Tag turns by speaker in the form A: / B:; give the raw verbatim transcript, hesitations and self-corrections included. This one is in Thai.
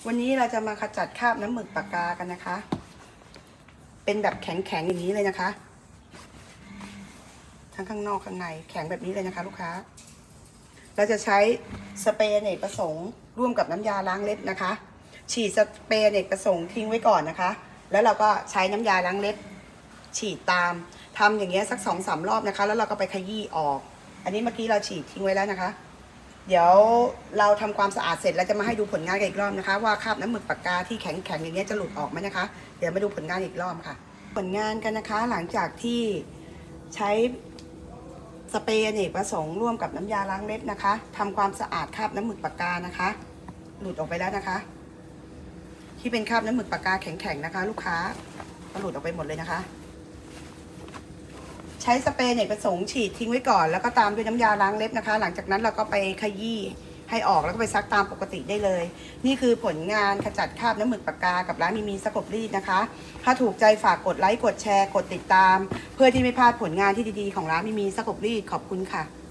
A: วันนี้เราจะมาขจัดคราบน้ำหมึกปากกากันนะคะเป็นแบบแข็งๆอย่างนี้เลยนะคะทั้งข้างนอกข้างในแข็งแบบนี้เลยนะคะลูกค้าเราจะใช้สเปรย์อเนกประสงค์ร่วมกับน้ำยาล้างเล็บนะคะฉีดสเปรย์อเนกประสงค์ทิ้งไว้ก่อนนะคะแล้วเราก็ใช้น้ำยาล้างเล็บฉีดตามทำอย่างเงี้ยสักสองสามรอบนะคะแล้วเราก็ไปขยี้ออกอันนี้เมื่อกี้เราฉีดทิ้งไว้แล้วนะคะเดี๋ยวเราทำความสะอาดเสร็จแล้วจะมาให้ดูผลงานกันอีกรอบนะคะว่าคราบน้ำหมึกปากกาที่แข็งๆอย่างเงี้ยจะหลุดออกไหมนะคะเดี๋ยวมาดูผลงานอีกรอบค่ะผลงานกันนะคะหลังจากที่ใช้สเปรย์อเนกประสงค์ร่วมกับน้ำยาล้างเล็บนะคะทำความสะอาดคราบน้ำหมึกปากกานะคะหลุดออกไปแล้วนะคะที่เป็นคราบน้ำหมึกปากกาแข็งๆนะคะลูกค้าก็หลุดออกไปหมดเลยนะคะใช้สเปรย์อเนกประสงค์ฉีดทิ้งไว้ก่อนแล้วก็ตามด้วยน้ำยาล้างเล็บนะคะหลังจากนั้นเราก็ไปขยี้ให้ออกแล้วก็ไปซักตามปกติได้เลยนี่คือผลงานขจัดคราบน้ำหมึกปากกากับร้านมีมีสกบรีดนะคะถ้าถูกใจฝากกดไลค์กดแชร์กดติดตามเพื่อที่ไม่พลาดผลงานที่ดีๆของร้านมีมีสกบรีดขอบคุณค่ะ